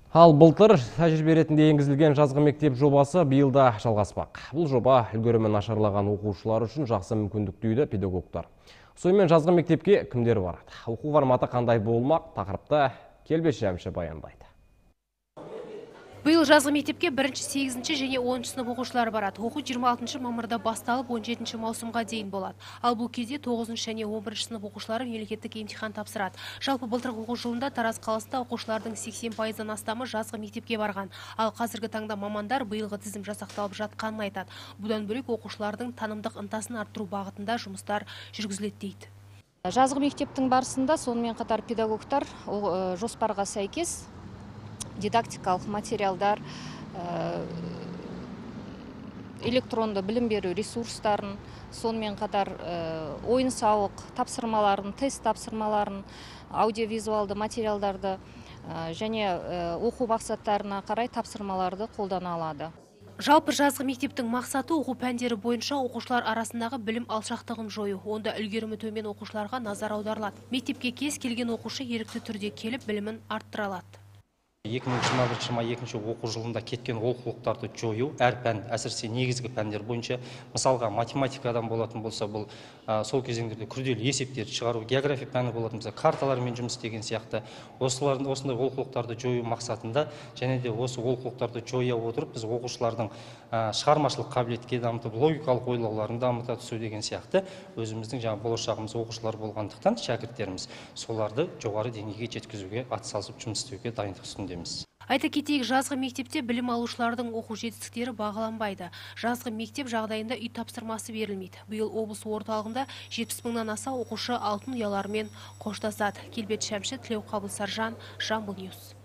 Ал былтыр тәжірибе ретінде енгізілген жазғы мектеп жобасы биыл да жалғаспақ. Бұл жоба үлгерімі нашарлаған оқушылар үшін жақсы мүмкіндік дейді педагогтар. Сонымен жазғы мектепке кімдер барады? Оқу форматы қандай болмақ? Тақырыпты Келбеш Жәмші баяндайды. Биыл жазғы мектепке 1-8 және 10 сынып оқушылары барады. Оқу 26 мамырда басталып 17 маусымға дейін болады. Ал бұл кезде 9 және 11 сынып оқушылары мемлекеттік емтихан тапсырады. Жалпы былтырғы оқу жылында Тараз қаласында оқушылардың 80%-дан астамы жазғы мектепке барған. Ал қазіргі таңда мамандар биылғы тізім жасақталып жатқанын айтады. Бұдан бөлек оқушылардың танымдық ынтасын арттыру бағытында жұмыстар жүргізіледі дейді. Жазғы мектептің барысында сонымен қатар педагогтар жоспарға сәйкес дидактикалық материалдар, электронды білім беру ресурстарын, сонымен қатар ойын-сауық тапсырмаларын, тест тапсырмаларын, аудиовизуалды материалдарды және оқу мақсаттарына қарай тапсырмаларды қолдана алады. Жалпы жазғы мектептің мақсаты оқу пәндері бойынша оқушылар арасындағы білім алшақтығын жою. Онда үлгерімі төмен оқушыларға назар аударылады. Мектепке кез келген оқушы ерікті түрде келіп білімін арттыра алады. 2021-22 оқу жылында кеткен олқылықтарды жою, әр пән, әсіресе негізгі пәндер бойынша, мысалға математикадан болатын болса, бұл сол кезеңдерде күрделі есептерді шығару, география пәні болатын болса, карталармен жұмыс деген сияқты, осындай олқылықтарды жою мақсатында, және де осы олқылықтарды жоя отырып, біз оқушылардың шығармашылық қабілетке дамытып, логикалық ойлауларын дамыта түсу деген сияқты, өзіміздің жаңа болашағымыз оқушылар болғандықтан, шәкірттеріміз соларды жоғары деңгейге жеткізуге атсалысып жұмыс істеуге дайындық үстінде. Айта кетейік, жазғы мектепте білім алушылардың оқу жетістіктері бағаланбайды. Жазғы мектеп жағдайында үй тапсырмасы берілмейді. Биыл облыс орталығында 70 мыңнан аса оқушы алтын ұяларымен қоштасады. Келбет Шәмші, Тілеуқабыл Саржан, Жамбыл Ньюс.